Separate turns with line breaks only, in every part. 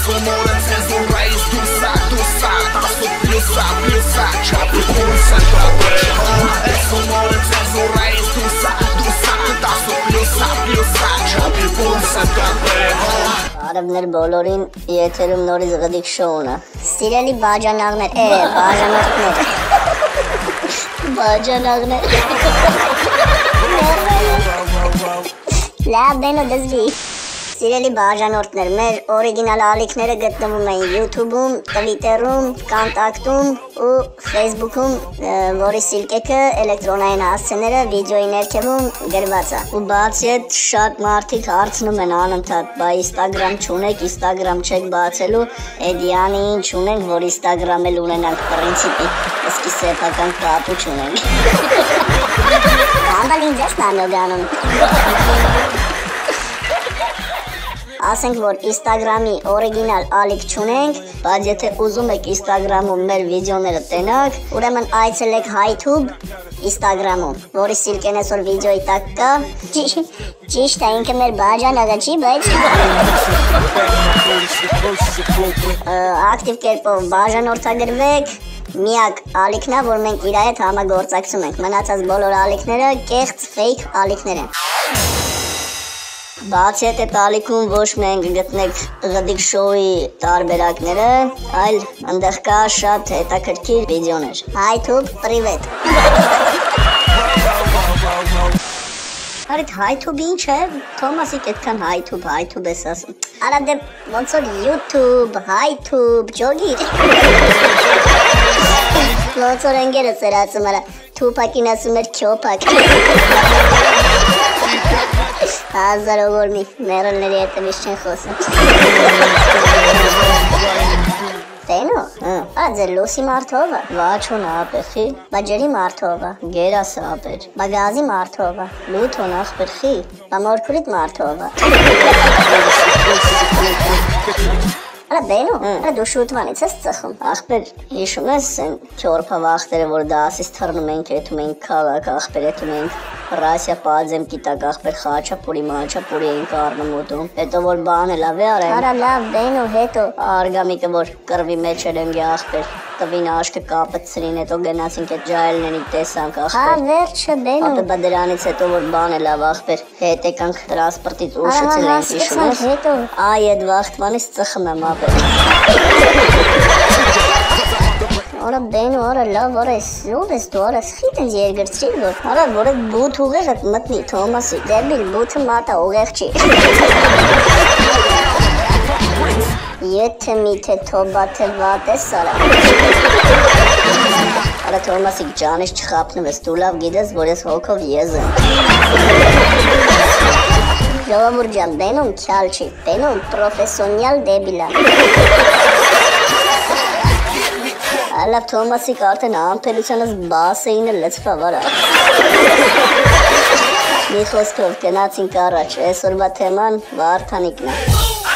Sumora cenzura istusa, tusa Tasu pljusa, pljusa Qapi kursa të preho Sumora cenzura istusa, tusa Tasu pljusa, pljusa Qapi kursa të preho
Arabner բոլորին եթերում նորից Ղդիկ շոուն է Սիրելի բաժանաղներ, բաժանորդներ Բաժանաղներ Լավ բենո դզվի Սիրելի բաժանորդներ, մեր օրիգինալ ալիքները գտնվում են YouTube-ում, Twitter-ում, Contact-ում ու Facebook-ում, որի սիլկեքը էլեկտրոնային հասցեները վիդեոյի ներքևում գրված է։ Ու բացի այդ շատ մարդիկ հարցնում են անընդհատ, բա Instagram չունեք, Instagram չեք բացելու, էդյանի ինչ ունենք, որ Instagram էլ ունենանք պրինցիպի, ըսկի սեփական կապ չունենք։ Անդալին ձեզ նանոգանում։ Ասենք, որ Instagram-ի օրիգինալ ալիք չունենք, բայց եթե ուզում եք Instagram-ում մեր վիդեոները տենաք, ուրեմն այցելեք HiTube Instagram-ում, որի սիլկեն այսօր վիդեոյի տակ կա։ Ճիշտ է, ինքը մեր բաժանաղը չի, բայց ակտիվ կերպով բաժանորդագրվեք, միակ ալիքն է, որ մենք իր հետ համագործակցում ենք, մնացած բոլոր ալիքները կեղծ ֆեյք ալիքներ են։ Բացի այդ ալիքում ոչ միայն գտնեք Ղդիկ շոուի տարբերակները, այլ այնտեղ կա շատ հետաքրքիր վիդեոներ։ HiTube, привет։ Արդ HiTube ինչ է, Թոմասիկ այդքան HiTube ես ասում։ Արա դե ոնց որ YouTube, HiTube, ջոգիր։ Ոնց որ ընկերս էր ասում, արա Թուպակին ասում էր քյոպակ։ Հազարավոր մի մերոնների հետ միշտ չեն խոսում։ Տենո, ձեր լուսի մարդով է, վաչոն ապեխի, բաջերի մարդով է, գերասը ապեր, բագազի մարդով է, լութոն ախպերխի, բամորքուրիտ մարդով է։ Արա բենո, դու շուտվանից ես ծխում։ Ախպեր, հիշում ես են չորպա վաղտերը, որ դասից թռնում ենք, եթում ենք քաղաք, ախպեր եթում ենք Ռասիա պաձեմ կիտակ ախպեր խաչապուրի մաչապուրի ենք առնում ուտում, հետո որ բանը լավ է արեմ։ Արա լավ բենո, հետո արգամիկը որ կրվի մեջ էր ընգի ախպեր, տվին աշկը կապըցրին, հետո գնացինք այդ ջայլների տեսանք ախպեր։ Հա վերջը բենո։ Ապե բա դրանից հետո որ բանը լավ ախպեր, հետ եկանք տրանսպորտից ուշացել ենք հիշում ես։ Հետո այ այդ վաղտվանից ծխում եմ ապեր։ Արա բենո, արա լավ, արա ով ես դու, արա սխիտ ինձ երգրցրի, որ արա որ այդ բութ ուղեղդ մտնի, Թոմասի, դերբիլ բութը մատա ուղեղ չի։ Եթե միթե թոբաթե վատ ես, արա։ Արա Թոմասիկ ջանից չխապնում ես, դու լավ գիտես, որ ես հոգով եզ եմ։ Ժողովուրդ ջան, բենոն քյալ չի, բենոն պրոֆեսիոնալ դեբիլ է։ Լավ Թոմասիկ արդեն ամպելությանս բասեինը լծվավ արա։ Մի խոսքով գնացինք առաջ, այսօրվա թեման Վարդանիկն է։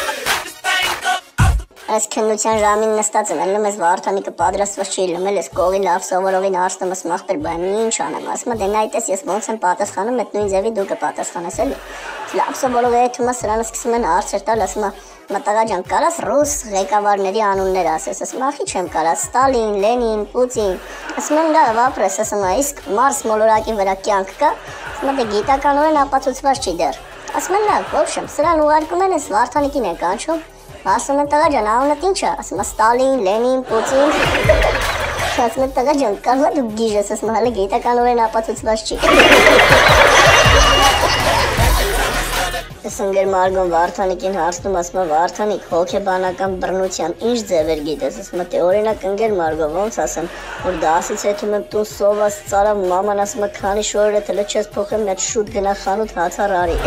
Այս քննության ժամին նստած եմ, ելնում ես Վարդանիկը պատրաստված չի, ելնում ես կողի լավ սովորովին արստում ես մաղբեր բան, ինչ անեմ, ասում դե նայտես ես ոնց եմ պատասխանում, այդ նույն ձևի դու կպատասխանես էլի։ Լավ սովորով եթում ես սրանը սկսում են հարցեր տալ, ասում Մտաղա ջան, կարաս ռուս ղեկավարների անուններ ասես, ասում ախի չեմ կարաս, Ստալին, Լենին, Պուտին, ասում եմ լավ ապրես, ասում իսկ Մարս մոլորակի վրա կյանք կա, ասում դե գիտականորեն ապացուցված չի դեռ, ասում եմ լավ, ոբշեմ, սրան ուղարկում են ես Վարդանիկին են կանչում, ասում են տղա ջան, անունդ ինչ է, ասում Ստալին, Լենին, Պուտին, ասում եմ տղա ջան, կարող է դու գիժ ես, ասում հələ գիտականորեն ապացուցված չի։ Ես ընկեր Մարգոն Վարդանիկին հարցնում, ասում եմ Վարդանիկ, հոգեբանական բռնության ինչ ձևեր գիտես, ասում եմ օրինակ ընկեր Մարգո, ոնց ասեմ, որ դասից հետում եմ տուն սոված ծարավ, մաման ասում եմ քանի շորերը թելը չես փոխեմ, մի հատ շուտ գնա խանութ հացար արի։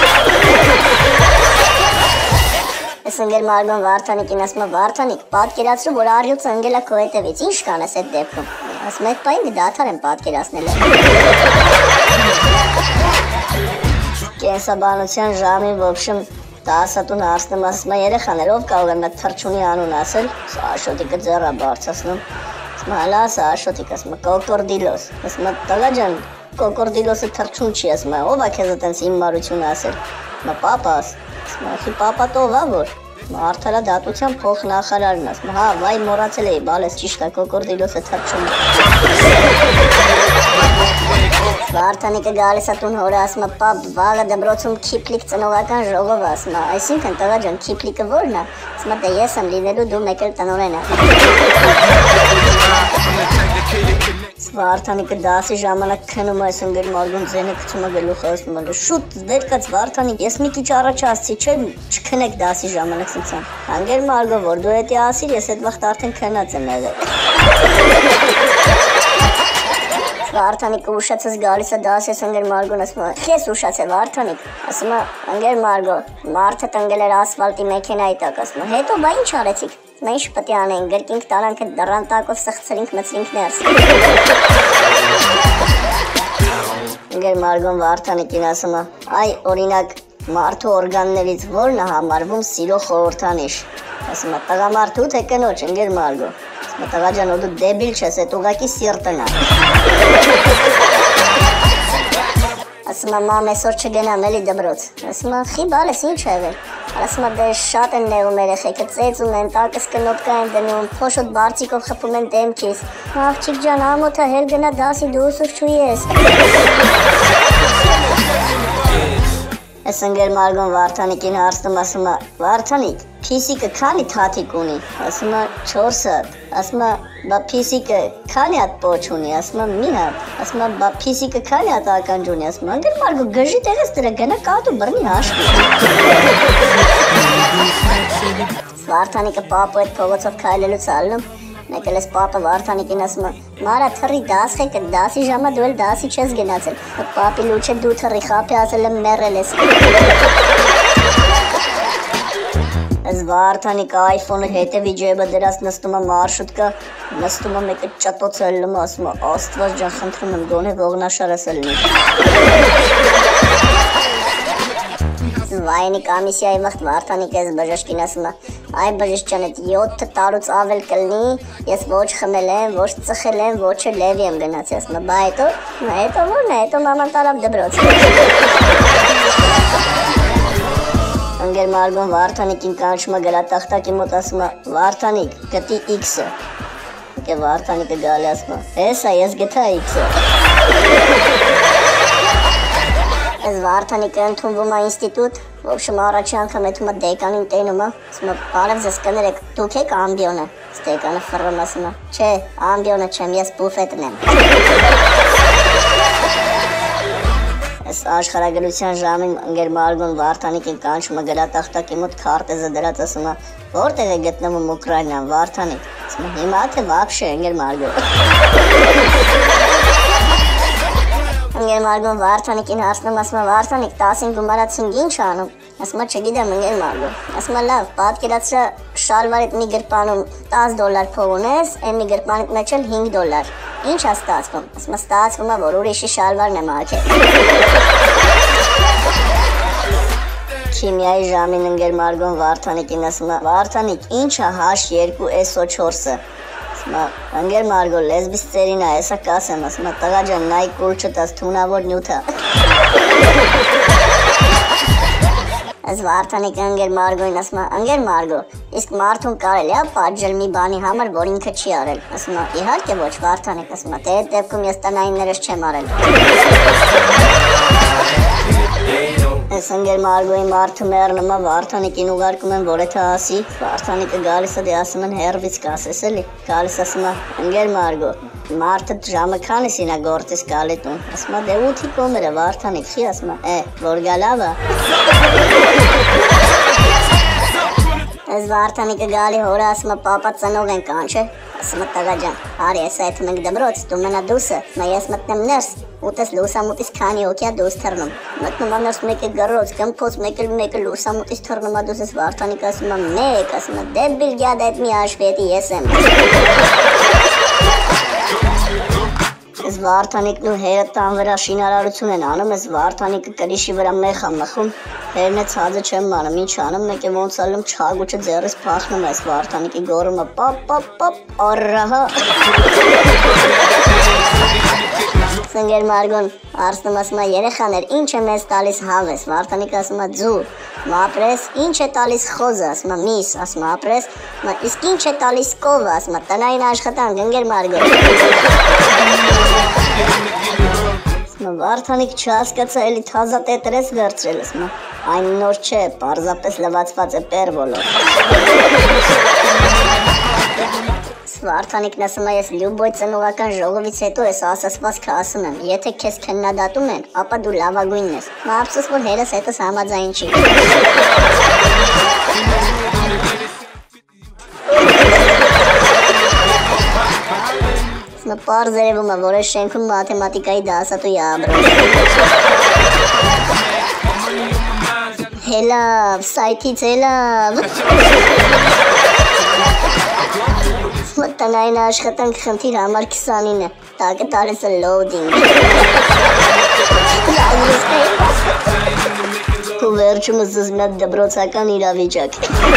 Ես ընկեր Մարգոն Վարդանիկին ասում եմ Վարդանիկ, պատկերացրու, որ առյուծը ընկել է քո հետևից, ինչ կանես այդ դեպքում։ Ասում եմ այդ պահին դադար եմ պատկերացնել։ Կենսաբանության ժամին ոբշմ տասատուն հարցնում ասում եմ երեխաներ ով կարող եմ այդ թռչունի անուն ասել, Աշոտիկը ձեռը բարձրացնում, ասում եմ հալա ասա Աշոտիկ, ասում եմ կոկորդիլոս, ասում եմ տղա ջան կոկորդիլոսը թռչուն չի, ասում եմ ով է քեզ այտենց հիմարություն ասել, ասում եմ պապաս, ասում եմ ախի պապատ ով է որ, Մարդալա դատության փոխնախարարն ասում, հա, վայ մոռացել էի, բալես ճիշտ է, կոկորդիլոսը թռչում է։ Վարդանիկը գալիս է տուն հորը ասում է, պապ, վաղը դպրոցում Քիփլիկ ծնողական ժողով ասում է, այսինքն տղա ջան, Քիփլիկը ո՞րն է։ Ասում է, դե ես եմ լինելու, դու մեկ էլ տնօրեն ես։ Վարդանիկը դասի ժամանակ քնում է, ասում Մարգոն ձենը գցում է գլուխը, ասում է, շուտ վեր կաց Վարդանիկ, ես մի քիչ առաջ ասացի, չէ, չքնեք դասի ժամանակ ասացան։ Անգեր Մարգո, որ դու էդի ասիր, ես այդ վաղտ արդեն քնած եմ եղել։ Վարդանիկը ուշացած գալիս է դասի, ասում Մարգոն ասում է, քեզ ուշացե Վարդանիկ, ասում է, անգեր Մարգո, մարդը տնկել էր ասֆալտի մեքենայի տակ, ասում է, հետո բա ինչ արեցիք։ Նա ինչ պետք է անենք, գրկինք տարանք այդ դռան տակով սխցրինք մցրինք ներս։ Անգեր Մարգոն Վարդանիկին ասում է, այ օրինակ մարդու օրգաններից ո՞րն է համարվում սիրո խորհրդանիշ։ Ասում է, տղամարդու թե կնոջ, անգեր Մարգո։ Ասում է, տղա ջան, դու դեբիլ չես, այդ ուղղակի սիրտն է։ Ասում է, մամ, այսօր չգնամ էլի դպրոց։ Ասում է, խի բալես, ինչ է եղել։ Ասում է, դե շատ են նեղում երեխեքը, ծեծում են, տակս կնոպկա են դնում, փոշոտ բարձիկով խփում են դեմքից։ Աղջիկ ջան, ամոթը հեր գնա դասի դու ուսուցչուհի ես։ Այս անգեր Մարգոն Վարդանիկին հարցնում, ասում է, Վարդանիկ, փիսիկը քանի թաթիկ ունի։ Ասում է, 4 հատ։ Ասում է, բա փիսիկը քանի հատ պոչ ունի։ Ասում է, մի հատ։ Ասում է, բա փիսիկը քանի հատ ականջ ունի։ Ասում է, անգեր Մարգո, գժի տեղից դրա գնա կատու բռնի հաշվի։ Վարդանիկը պապու հետ փողոցով քայլելուց ալնում, մեկ էլ էս պապը Վարդանիկին ասում է, Մարա թռի դաս խեկը, դասի ժամը դու էլ դասի չես գնացել։ Պապի լուչը դու թռի խապի ասել եմ մեռել ես։ Այս Վարդանիկը iPhone-ը հետևի ջեբը դրած նստում է մարշրուտկա, նստում է մեկը ճատոցը ելնում է, ասում է, Աստված ջան, խնդրում եմ, գոնե ողնաշարս ելնի։ Վայնի կամիսիայի վաղտ Վարդանիկը այս բժշկին ասում է, այ բժիշկ ջան, այդ 7 տարուց ավել կլնի, ես ոչ խմել եմ, ոչ ծխել եմ, ոչ էլ լևի եմ գնացի, ասում է, բա հետո ո՞րն է, հետո մաման տարավ դպրոց։ Անգեր Մարգոն Վարդանիկին կանչում է գրատախտակի մոտ, ասում է, Վարդանիկ, գտի X-ը։ Վարդանիկը գալի ասում է, հեսա ես գտա X-ը։ Այս Վարդանիկը ընդունվում է ինստիտուտ, ոբշմ առաջի անգամ էթում է դեկանին տենում է, ասում է, բարև ձեզ կներեք, դուք եք ամբիոնը։ Դեկանը ֆռում ասում է, չէ, ամբիոնը չեմ, ես բուֆետն եմ։ Այս աշխարհագրության ժամին անգեր Մարգոն Վարդանիկին կանչում է գրատախտակի մոտ քարտեզը դրած, ասում է, որտեղ է գտնվում Ուկրաինան, Վարդանիկ։ Ասում է, հիմա թե վաբշե անգեր Մարգոն։ Անգեր Մարգոն Վարդանիկին հարցնում, ասում է, Վարդանիկ, 10-ին գումարած 5 ինչ անում։ Ասում է, չգիտեմ անգեր Մարգո։ Ասում է, լավ, պատկերացրա շալվարիդ մի գրպանում $10 փող ունես, այն մի գրպանիդ մեջ էլ $5։ Ինչ է ստացվում։ Ասում է, ստացվում է, որ ուրիշի շալվարն է մաքել։ Քիմիայի ժամին անգեր Մարգոն Վարդանիկին ասում է, Վարդանիկ, ինչ է H2SO4-ը։ Ասում է, անգեր Մարգո, լեսբիս ծերին է, հեսա կասեմ, ասում է, տղա ջան, նայ կուլ չտաս, թունավոր նյութ է։ Այս Վարդանիկը անգեր Մարգոին ասում է, անգեր Մարգո, իսկ մարդուն կարելի է պատժել մի բանի համար, որ ինքը չի արել։ Ասում է, իհարկե ոչ, Վարդանիկ, ասում է, դե այդ դեպքում ես տնայիններս չեմ արել։ Այս անգեր Մարգոյի մարդու մեռնում է, Վարդանիկին ուղարկում են, որ եթե ասի, Վարդանիկը գալիս է, դե ասում են հերվից կասես էլի, գալիս ասում է, անգեր Մարգո, մարդը ժամը քանիսին է գործից գալի տուն, ասում է, դե 8-ի կոմերը, Վարդանիկ, խի ասում է, որ գալավ է։ Այս Վարդանիկը գալի հորը ասում է, պապա ծնող են կանչել, ասում է, տղա ջան, արի ես այդ մենք դպրոց, դու մնա դուսը, նա ես մտնեմ ներս, ուտես լուսամուտից քանի հոգի դուս թռնում, մտնում անորս մեկը գռոց, կմփոց մեկը լուսամուտից թռնում է դուս, այս Վարդանիկը ասում է, մեկ, ասում է, դեբիլ գյադ այդ մի հաշվետի ես եմ։ Այս Վարդանիկն ու հերը տան վրա շինարարություն են անում, այս Վարդանիկը կրիշի վրա մեխ է մխում, հերն է ցածը չեմ անում, ինչ անում, մեկ է ոնց ալում չագուչը ձեռից փախնում այս Վարդանիկի գոռում է, պապ, առահա։ Սնգեր Մարգոն արստում ասում է երեխաներ ինչ է մեզ տալիս հավես, Վարդանիկը ասում է ձուր, ապրես, ինչ է տալիս խոզը, ասում է միս, ասում է ապրես, իսկ ինչ է տալիս կովը, ասում է տնային աշխատանք, Ընկեր Մարգոն։ Վարդանիկ չհասկացա, էլի թազա տետր ես վերցրել, ասում է այն նոր չէ, պարզապես լվացված է պերվոլով։ Վարդանիկն ասում է ես լյուբոյ ծնողական ժողովից հետո ես ասացվածքը ասում եմ, եթե քեզ քննադատում են, ապա դու լավագույնն ես, ափսոս որ հերս հետս համաձայն չի։ Պարզ երևում է, որ այս շենքում մաթեմատիկայի դասատու է ապրում։ Հելավ, սայթից հելավ։ Տնային աշխատանք խնդիր համար 29 է, տակը տալիս է լոուդինգ։ Ու վերջումը զզմյատ դբրոցական իրավիճակ։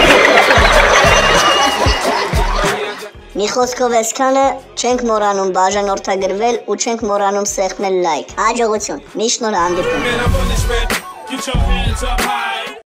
Մի խոսքով այսքանը չենք մոռանում բաժանորդագրվել ու չենք մոռանում սեղմել լայք։ Հաջողություն, մի շնորհ հանդիպում։